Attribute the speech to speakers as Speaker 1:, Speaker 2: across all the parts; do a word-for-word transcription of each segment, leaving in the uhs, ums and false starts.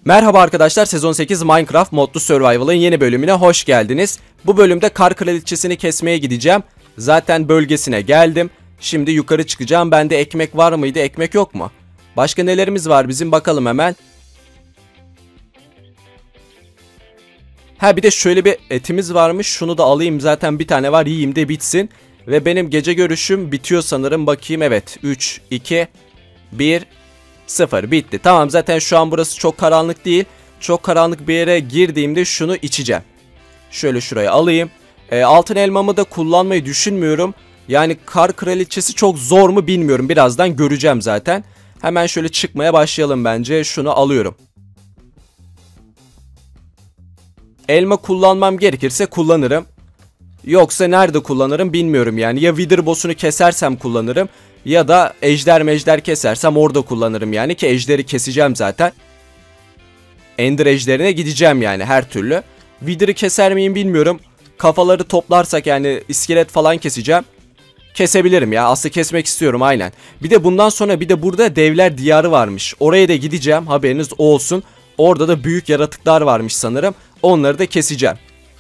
Speaker 1: Merhaba arkadaşlar, sezon sekiz Minecraft Modlu Survival'ın yeni bölümüne hoş geldiniz. Bu bölümde kar kraliçesini kesmeye gideceğim. Zaten bölgesine geldim. Şimdi yukarı çıkacağım. Bende ekmek var mıydı? Ekmek yok mu? Başka nelerimiz var bizim, bakalım hemen. Ha, bir de şöyle bir etimiz varmış. Şunu da alayım, zaten bir tane var, yiyeyim de bitsin. Ve benim gece görüşüm bitiyor sanırım. Bakayım, evet. üç, iki, bir, sıfır, bitti. Tamam, zaten şu an burası çok karanlık değil. Çok karanlık bir yere girdiğimde şunu içeceğim. Şöyle şuraya alayım. E, altın elmamı da kullanmayı düşünmüyorum. Yani kar kraliçesi çok zor mu bilmiyorum. Birazdan göreceğim zaten. Hemen şöyle çıkmaya başlayalım bence. Şunu alıyorum. Elma kullanmam gerekirse kullanırım. Yoksa nerede kullanırım bilmiyorum yani. Ya Wither boss'unu kesersem kullanırım. Ya da ejder mejder kesersem orada kullanırım yani. Ki ejderi keseceğim zaten. Ender ejderine gideceğim yani her türlü. Wither'ı keser miyim bilmiyorum. Kafaları toplarsak yani iskelet falan keseceğim. Kesebilirim ya. Aslında kesmek istiyorum, aynen. Bir de bundan sonra bir de burada devler diyarı varmış. Oraya da gideceğim, haberiniz olsun. Orada da büyük yaratıklar varmış sanırım. Onları da keseceğim.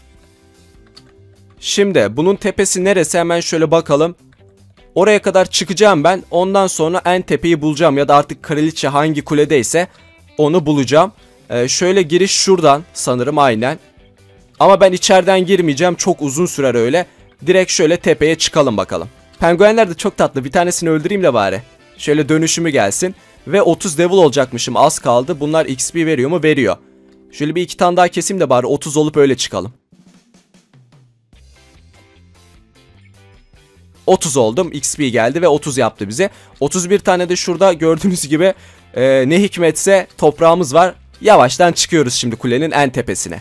Speaker 1: Şimdi bunun tepesi neresi, hemen şöyle bakalım. Oraya kadar çıkacağım ben. Ondan sonra en tepeyi bulacağım. Ya da artık kraliçe hangi kuledeyse onu bulacağım. Ee, şöyle giriş şuradan sanırım, aynen. Ama ben içeriden girmeyeceğim. Çok uzun sürer öyle. Direkt şöyle tepeye çıkalım bakalım. Penguenler de çok tatlı. Bir tanesini öldüreyim de bari. Şöyle dönüşümü gelsin. Ve otuz level olacakmışım. Az kaldı. Bunlar X P veriyor mu? Veriyor. Şöyle bir iki tane daha keseyim de bari otuz olup öyle çıkalım. otuz oldum. X P geldi ve otuz yaptı bize. otuz bir tane de şurada gördüğünüz gibi e, ne hikmetse toprağımız var. Yavaştan çıkıyoruz şimdi kulenin en tepesine.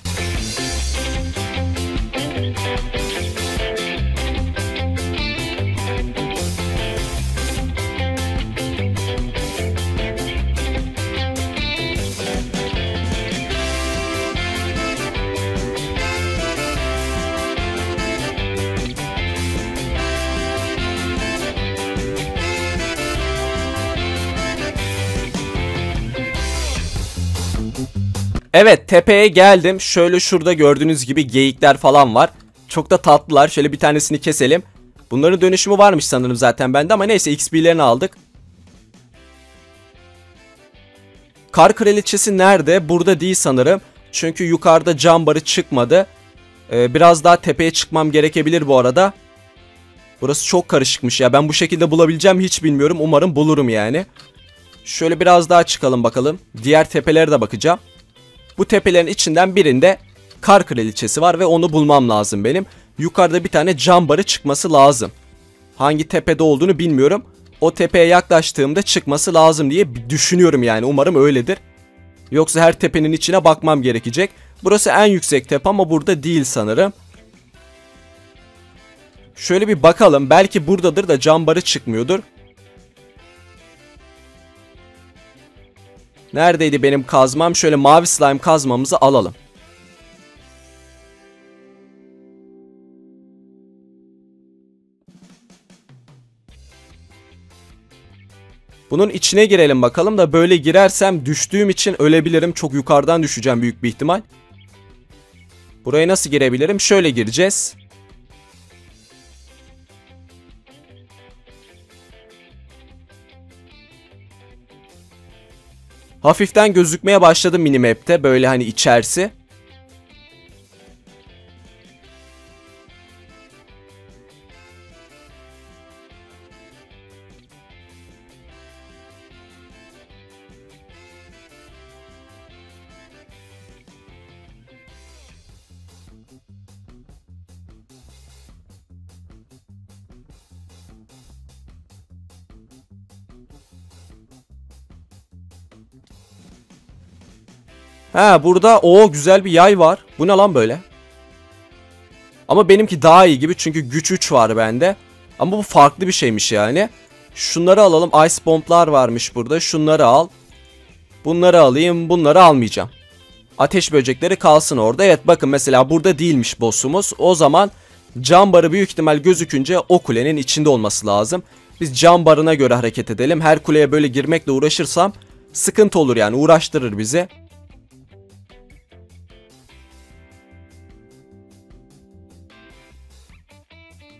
Speaker 1: Evet, tepeye geldim. Şöyle şurada gördüğünüz gibi geyikler falan var. Çok da tatlılar. Şöyle bir tanesini keselim. Bunların dönüşümü varmış sanırım zaten bende ama neyse, X P'lerini aldık. Kar kraliçesi nerede? Burada değil sanırım. Çünkü yukarıda cam barı çıkmadı. Ee, biraz daha tepeye çıkmam gerekebilir bu arada. Burası çok karışıkmış ya. Ben bu şekilde bulabileceğim hiç bilmiyorum. Umarım bulurum yani. Şöyle biraz daha çıkalım bakalım. Diğer tepelere de bakacağım. Bu tepelerin içinden birinde kar kraliçesi var ve onu bulmam lazım benim. Yukarıda bir tane cam barı çıkması lazım. Hangi tepede olduğunu bilmiyorum. O tepeye yaklaştığımda çıkması lazım diye düşünüyorum yani. Umarım öyledir. Yoksa her tepenin içine bakmam gerekecek. Burası en yüksek tepe ama burada değil sanırım. Şöyle bir bakalım. Belki buradadır da cam barı çıkmıyordur. Neredeydi benim kazmam? Şöyle mavi slime kazmamızı alalım. Bunun içine girelim bakalım da böyle girersem düştüğüm için ölebilirim. Çok yukarıdan düşeceğim büyük bir ihtimal. Buraya nasıl girebilirim? Şöyle gireceğiz. Hafiften gözükmeye başladı minimap'te böyle hani içerisi. Ha, burada o güzel bir yay var. Bu ne lan böyle? Ama benimki daha iyi gibi çünkü güç üç var bende. Ama bu farklı bir şeymiş yani. Şunları alalım. Ice bomblar varmış burada. Şunları al. Bunları alayım. Bunları almayacağım. Ateş böcekleri kalsın orada. Evet, bakın mesela burada değilmiş boss'umuz. O zaman cam barı büyük ihtimal gözükünce o kulenin içinde olması lazım. Biz cam barına göre hareket edelim. Her kuleye böyle girmekle uğraşırsam sıkıntı olur yani, uğraştırır bizi.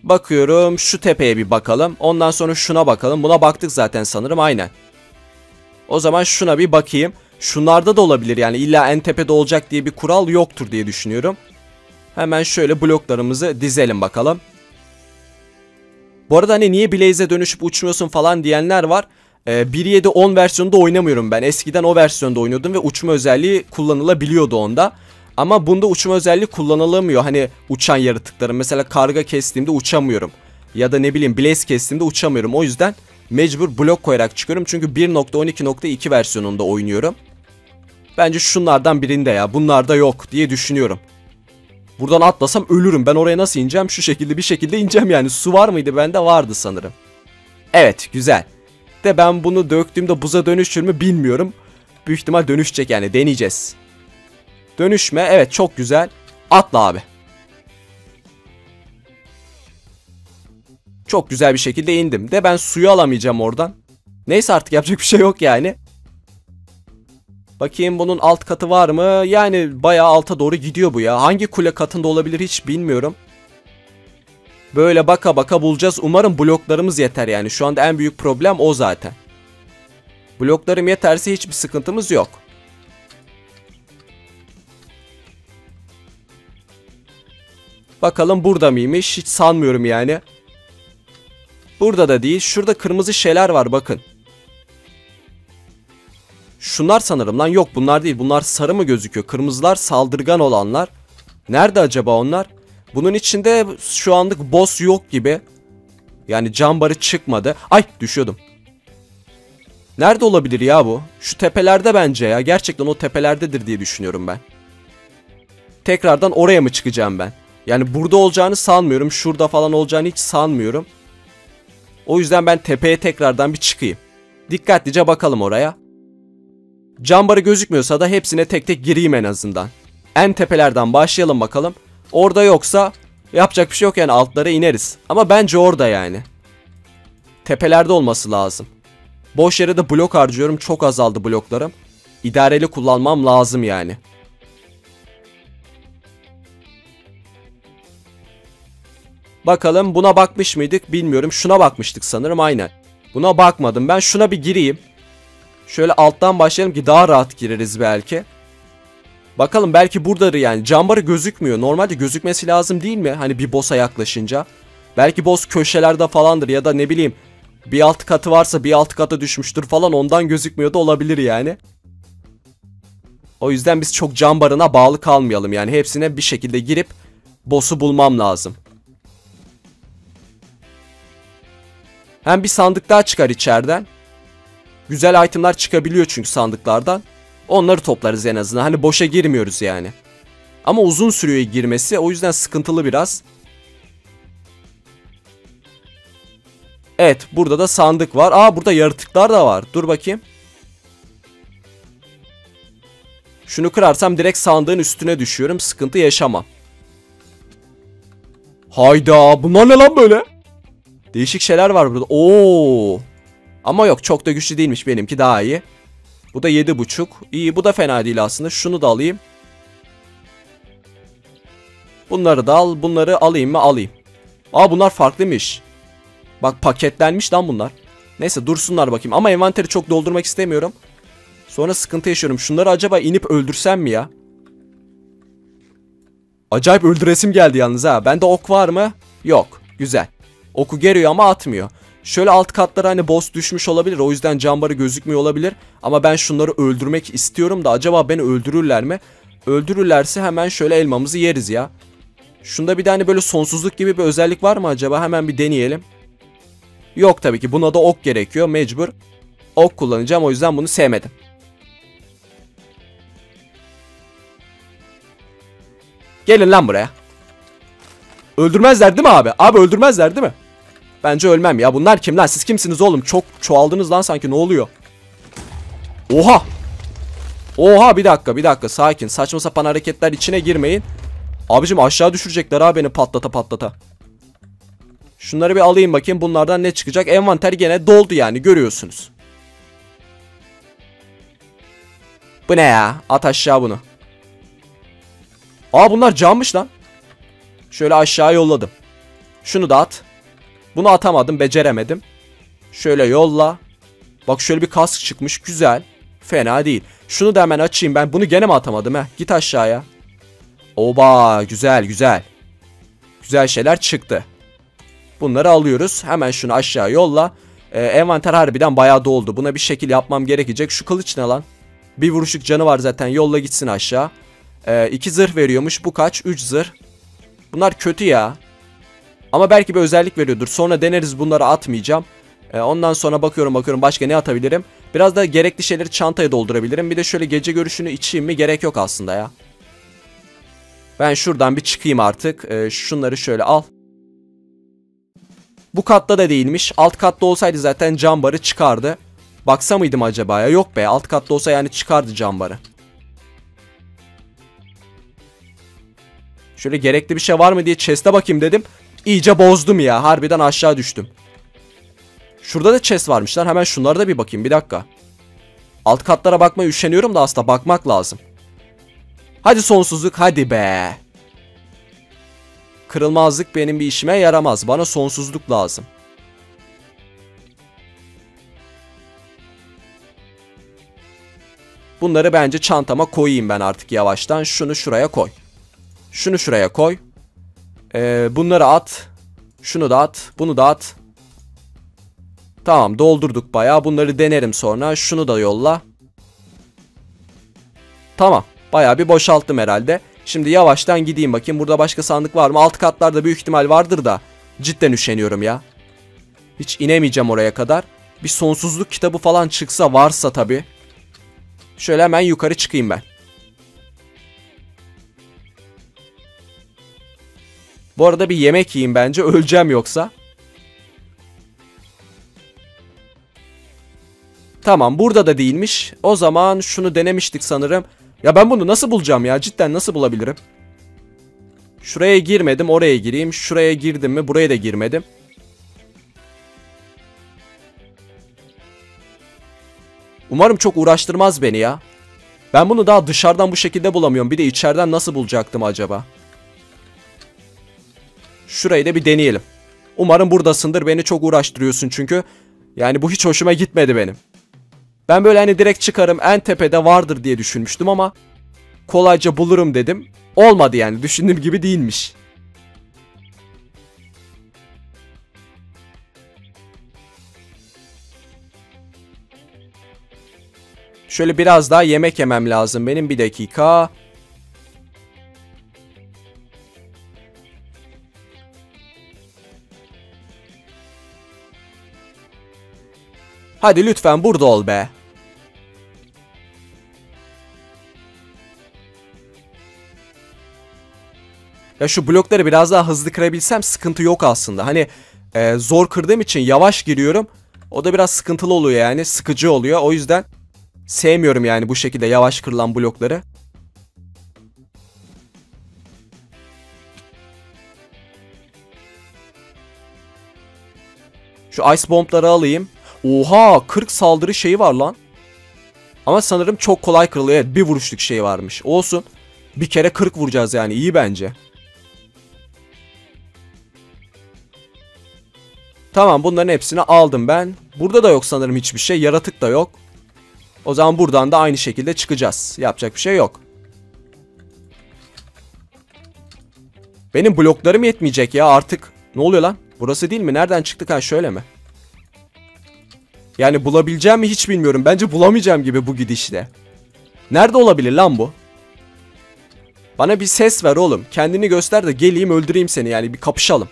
Speaker 1: Bakıyorum şu tepeye bir bakalım. Ondan sonra şuna bakalım. Buna baktık zaten sanırım, aynen. O zaman şuna bir bakayım. Şunlarda da olabilir yani, illa en tepede olacak diye bir kural yoktur diye düşünüyorum. Hemen şöyle bloklarımızı dizelim bakalım. Bu arada hani niye Blaze'e dönüşüp uçmuyorsun falan diyenler var. Ee, bir nokta yedi on versiyonunda oynamıyorum ben. Eskiden o versiyonda oynuyordum ve uçma özelliği kullanılabiliyordu onda. Ama bunda uçma özelliği kullanılamıyor. Hani uçan yaratıkların, mesela karga kestiğimde uçamıyorum. Ya da ne bileyim Blaze kestiğimde uçamıyorum. O yüzden mecbur blok koyarak çıkıyorum. Çünkü bir nokta on iki nokta iki versiyonunda oynuyorum. Bence şunlardan birinde ya. Bunlarda yok diye düşünüyorum. Buradan atlasam ölürüm. Ben oraya nasıl ineceğim? Şu şekilde bir şekilde ineceğim yani. Su var mıydı? Bende vardı sanırım. Evet, güzel. De ben bunu döktüğümde buza dönüşür mü bilmiyorum. Büyük ihtimal dönüşecek yani. Deneyeceğiz. Dönüşme. Evet, çok güzel. Atla abi. Çok güzel bir şekilde indim. De ben suyu alamayacağım oradan. Neyse, artık yapacak bir şey yok yani. Bakayım bunun alt katı var mı? Yani bayağı alta doğru gidiyor bu ya. Hangi kule katında olabilir hiç bilmiyorum. Böyle baka baka bulacağız. Umarım bloklarımız yeter yani. Şu anda en büyük problem o zaten. Bloklarım yeterse hiçbir sıkıntımız yok. Bakalım burada mıymış? Hiç sanmıyorum yani. Burada da değil. Şurada kırmızı şeyler var bakın. Şunlar sanırım lan. Yok, bunlar değil. Bunlar sarı mı gözüküyor? Kırmızılar saldırgan olanlar. Nerede acaba onlar? Bunun içinde şu anlık boss yok gibi. Yani can barı çıkmadı. Ay, düşüyordum. Nerede olabilir ya bu? Şu tepelerde bence ya. Gerçekten o tepelerdedir diye düşünüyorum ben. Tekrardan oraya mı çıkacağım ben? Yani burada olacağını sanmıyorum. Şurada falan olacağını hiç sanmıyorum. O yüzden ben tepeye tekrardan bir çıkayım. Dikkatlice bakalım oraya. Can barı gözükmüyorsa da hepsine tek tek gireyim en azından. En tepelerden başlayalım bakalım. Orada yoksa yapacak bir şey yok yani, altlara ineriz. Ama bence orada yani. Tepelerde olması lazım. Boş yere de blok harcıyorum. Çok azaldı bloklarım. İdareli kullanmam lazım yani. Bakalım buna bakmış mıydık bilmiyorum. Şuna bakmıştık sanırım, aynen. Buna bakmadım. Ben şuna bir gireyim. Şöyle alttan başlayalım ki daha rahat gireriz belki. Bakalım, belki buradadır yani. Can barı gözükmüyor. Normalde gözükmesi lazım değil mi? Hani bir boss'a yaklaşınca. Belki boss köşelerde falandır ya da ne bileyim. Bir alt katı varsa bir alt kata düşmüştür falan, ondan gözükmüyor da olabilir yani. O yüzden biz çok can barına bağlı kalmayalım yani. Hepsine bir şekilde girip boss'u bulmam lazım. Hem bir sandık daha çıkar içeriden. Güzel itemler çıkabiliyor çünkü sandıklardan. Onları toplarız en azından. Hani boşa girmiyoruz yani. Ama uzun sürüyor girmesi. O yüzden sıkıntılı biraz. Evet, burada da sandık var. Aa, burada yaratıklar da var. Dur bakayım. Şunu kırarsam direkt sandığın üstüne düşüyorum. Sıkıntı yaşamam. Hayda, bunlar ne lan böyle? Değişik şeyler var burada. Oo. Ama yok, çok da güçlü değilmiş, benimki daha iyi. Bu da yedi buçuk. İyi, bu da fena değil aslında. Şunu da alayım. Bunları da al. Bunları alayım mı? Alayım. Aa, bunlar farklıymış. Bak, paketlenmiş lan bunlar. Neyse, dursunlar bakayım. Ama envanteri çok doldurmak istemiyorum. Sonra sıkıntı yaşıyorum. Şunları acaba inip öldürsem mi ya? Acayip öldüresim geldi yalnız ha. Bende ok var mı? Yok. Güzel. Oku geriyor ama atmıyor. Şöyle alt katlara hani boss düşmüş olabilir. O yüzden can barı gözükmüyor olabilir. Ama ben şunları öldürmek istiyorum da acaba beni öldürürler mi? Öldürürlerse hemen şöyle elmamızı yeriz ya. Şunda bir de hani böyle sonsuzluk gibi bir özellik var mı acaba? Hemen bir deneyelim. Yok tabii ki. Buna da ok gerekiyor. Mecbur ok kullanacağım. O yüzden bunu sevmedim. Gelin lan buraya. Öldürmezler değil mi abi? Abi öldürmezler değil mi? Bence ölmem ya. Bunlar kim lan? Siz kimsiniz oğlum? Çok çoğaldınız lan sanki. Ne oluyor? Oha. Oha, bir dakika bir dakika. Sakin. Saçma sapan hareketler içine girmeyin. Abicim aşağı düşürecekler ha beni patlata patlata. Şunları bir alayım bakayım. Bunlardan ne çıkacak? Envanter gene doldu yani. Görüyorsunuz. Bu ne ya? At aşağı bunu. Aa, bunlar canmış lan. Şöyle aşağı yolladım. Şunu da at. Bunu atamadım, beceremedim. Şöyle yolla. Bak şöyle bir kask çıkmış, güzel. Fena değil. Şunu da hemen açayım ben. Bunu gene mi atamadım he? Git aşağıya. Oba, güzel güzel. Güzel şeyler çıktı. Bunları alıyoruz. Hemen şunu aşağı yolla. Ee, envanter harbiden bayağı doldu. Buna bir şekil yapmam gerekecek. Şu kılıç ne lan? Bir vuruşluk canı var zaten. Yolla gitsin aşağı. Ee, iki zırh veriyormuş. Bu kaç? Üç zırh. Bunlar kötü ya. Ama belki bir özellik veriyordur. Sonra deneriz, bunları atmayacağım. Ee, ondan sonra bakıyorum bakıyorum başka ne atabilirim. Biraz da gerekli şeyleri çantaya doldurabilirim. Bir de şöyle gece görüşünü içeyim mi? Gerek yok aslında ya. Ben şuradan bir çıkayım artık. Ee, şunları şöyle al. Bu katta da değilmiş. Alt katta olsaydı zaten cam barı çıkardı. Baksa mıydım acaba ya? Yok be, alt katta olsa yani çıkardı cam barı. Şöyle gerekli bir şey var mı diye chest'e bakayım dedim. İyice bozdum ya. Harbiden aşağı düştüm. Şurada da chest varmışlar. Hemen şunlara da bir bakayım. Bir dakika. Alt katlara bakmaya üşeniyorum da aslında bakmak lazım. Hadi sonsuzluk, hadi be. Kırılmazlık benim bir işime yaramaz. Bana sonsuzluk lazım. Bunları bence çantama koyayım ben artık yavaştan. Şunu şuraya koy. Şunu şuraya koy. Ee, bunları at. Şunu da at. Bunu da at. Tamam, doldurduk bayağı. Bunları denerim sonra. Şunu da yolla. Tamam. Bayağı bir boşalttım herhalde. Şimdi yavaştan gideyim bakayım. Burada başka sandık var mı? Alt katlarda büyük ihtimal vardır da. Cidden üşeniyorum ya. Hiç inemeyeceğim oraya kadar. Bir sonsuzluk kitabı falan çıksa, varsa tabii. Şöyle hemen yukarı çıkayım ben. Bu arada bir yemek yiyeyim bence. Öleceğim yoksa. Tamam, burada da değilmiş. O zaman şunu denemiştik sanırım. Ya ben bunu nasıl bulacağım ya? Cidden nasıl bulabilirim? Şuraya girmedim, oraya gireyim. Şuraya girdim mi? Buraya da girmedim. Umarım çok uğraştırmaz beni ya. Ben bunu daha dışarıdan bu şekilde bulamıyorum. Bir de içeriden nasıl bulacaktım acaba? Şurayı da bir deneyelim. Umarım buradasındır. Beni çok uğraştırıyorsun çünkü. Yani bu hiç hoşuma gitmedi benim. Ben böyle hani direkt çıkarım, en tepede vardır diye düşünmüştüm ama kolayca bulurum dedim. Olmadı yani. Düşündüğüm gibi değilmiş. Şöyle biraz daha yemek yemem lazım benim. Bir dakika. Hadi lütfen burada ol be. Ya şu blokları biraz daha hızlı kırabilsem sıkıntı yok aslında. Hani e, zor kırdığım için yavaş giriyorum. O da biraz sıkıntılı oluyor yani. Sıkıcı oluyor. O yüzden sevmiyorum yani bu şekilde yavaş kırılan blokları. Şu ice bombları alayım. Oha, kırk saldırı şeyi var lan. Ama sanırım çok kolay kırılıyor. Evet, bir vuruşluk şey varmış. Olsun. Bir kere kırk vuracağız yani. İyi bence. Tamam, bunların hepsini aldım ben. Burada da yok sanırım hiçbir şey. Yaratık da yok. O zaman buradan da aynı şekilde çıkacağız. Yapacak bir şey yok. Benim bloklarım yetmeyecek ya artık. Ne oluyor lan? Burası değil mi? Nereden çıktık? Ha, şöyle mi? Yani bulabileceğim mi hiç bilmiyorum. Bence bulamayacağım gibi bu gidişle. Nerede olabilir lan bu? Bana bir ses ver oğlum. Kendini göster de geleyim öldüreyim seni, yani bir kapışalım.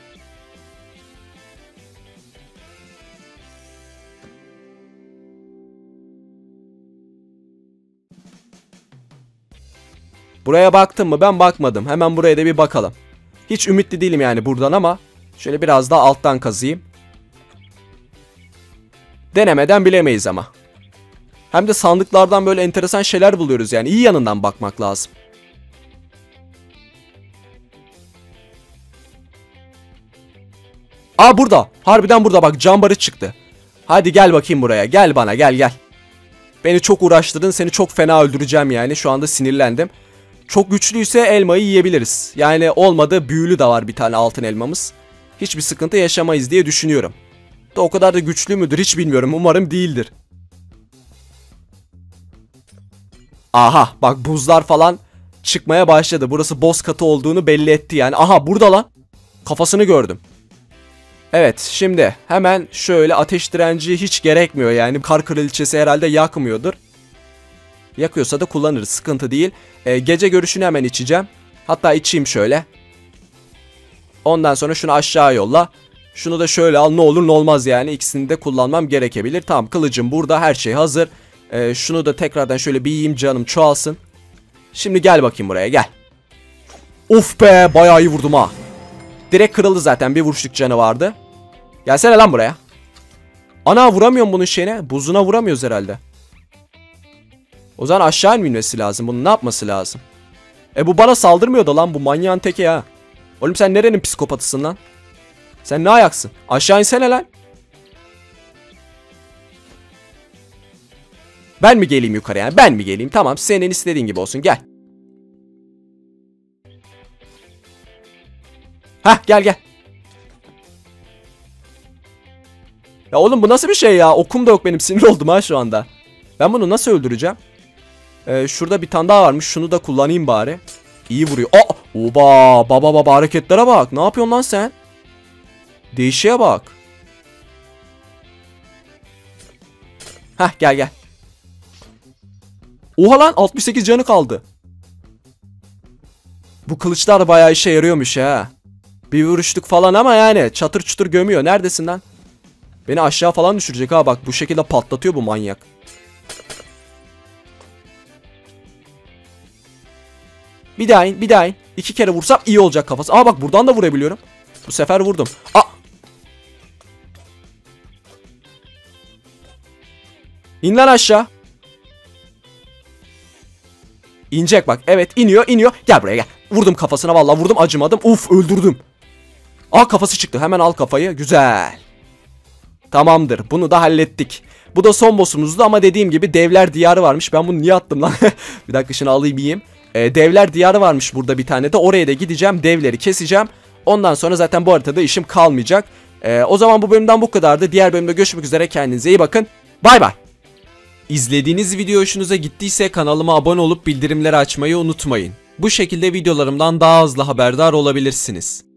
Speaker 1: Buraya baktın mı? Ben bakmadım. Hemen buraya da bir bakalım. Hiç ümitli değilim yani buradan ama şöyle biraz daha alttan kazıyım. Denemeden bilemeyiz ama. Hem de sandıklardan böyle enteresan şeyler buluyoruz yani. İyi yanından bakmak lazım. Aa, burada. Harbiden burada bak, cam barı çıktı. Hadi gel bakayım buraya. Gel bana, gel gel. Beni çok uğraştırdın. Seni çok fena öldüreceğim yani. Şu anda sinirlendim. Çok güçlüyse elmayı yiyebiliriz. Yani olmadı büyülü de var bir tane altın elmamız. hiçbir sıkıntı yaşamayız diye düşünüyorum. Da o kadar da güçlü müdür hiç bilmiyorum. Umarım değildir. Aha bak buzlar falan çıkmaya başladı. Burası boss katı olduğunu belli etti yani. Aha burada lan. Kafasını gördüm. Evet şimdi hemen şöyle ateş direnci hiç gerekmiyor yani. Kar kraliçesi herhalde yakmıyordur. Yakıyorsa da kullanırız, sıkıntı değil. Ee, gece görüşünü hemen içeceğim. Hatta içeyim şöyle. Ondan sonra şunu aşağı yolla. Şunu da şöyle al, ne olur ne olmaz yani. İkisini de kullanmam gerekebilir. Tamam, kılıcım burada, her şey hazır. Ee, şunu da tekrardan şöyle bir yiyeyim, canım çoğalsın. Şimdi gel bakayım buraya, gel. Of be, bayağı iyi vurdum ha. Direkt kırıldı zaten, bir vuruşluk canı vardı. Gelsene lan buraya. Ana, vuramıyorum bunun şeyine. Buzuna vuramıyoruz herhalde. O zaman aşağı inmesi lazım. Bunun ne yapması lazım? E bu bana saldırmıyordu lan, bu manyağın teki ha. Oğlum sen nerenin psikopatısın lan? Sen ne ayaksın? Aşağı insene lan. Ben mi geleyim yukarı yani? Ben mi geleyim? Tamam, senin istediğin gibi olsun, gel. Hah, gel gel. Ya oğlum bu nasıl bir şey ya? Okum da yok benim, sinir oldum ha şu anda. Ben bunu nasıl öldüreceğim? Ee, şurada bir tane daha varmış, şunu da kullanayım bari. İyi vuruyor. Aa! Oba! Baba baba hareketlere bak. Ne yapıyorsun lan sen? Değişiğe bak. Hah, gel gel. Oha lan, altmış sekiz canı kaldı. Bu kılıçlar bayağı işe yarıyormuş ha. Bir vuruşluk falan ama yani çatır çutur gömüyor. Neredesin lan? Beni aşağı falan düşürecek ha, bak bu şekilde patlatıyor bu manyak. Bir daha in, bir daha in. İki kere vursam iyi olacak kafası. Aa bak, buradan da vurabiliyorum. Bu sefer vurdum. Aa! İn lan aşağı. İnecek bak. Evet, iniyor iniyor. Gel buraya gel. Vurdum kafasına, vallahi vurdum, acımadım. Uf, öldürdüm. Aa, kafası çıktı. Hemen al kafayı. Güzel. Tamamdır. Bunu da hallettik. Bu da son boss'umuzdu ama dediğim gibi devler diyarı varmış. Ben bunu niye attım lan? Bir dakika, şunu alayım yiyeyim. Ee, devler diyarı varmış burada bir tane de. Oraya da gideceğim. Devleri keseceğim. Ondan sonra zaten bu haritada işim kalmayacak. Ee, o zaman bu bölümden bu kadardı. Diğer bölümde görüşmek üzere. Kendinize iyi bakın. Bay bay. İzlediğiniz video hoşunuza gittiyse kanalıma abone olup bildirimleri açmayı unutmayın. Bu şekilde videolarımdan daha hızlı haberdar olabilirsiniz.